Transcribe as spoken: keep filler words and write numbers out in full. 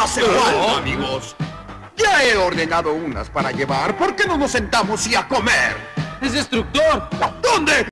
hace falta, amigos. Ya he ordenado unas para llevar. ¿Por qué no nos sentamos y a comer? ¡Es destructor! ¿Dónde?